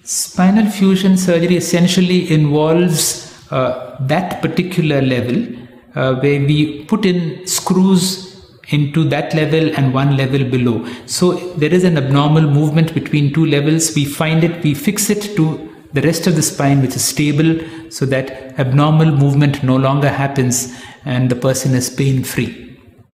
Spinal fusion surgery essentially involves that particular level where we put in screws into that level and one level below. So there is an abnormal movement between two levels. We find it, we fix it to the rest of the spine, which is stable, so that abnormal movement no longer happens and the person is pain-free.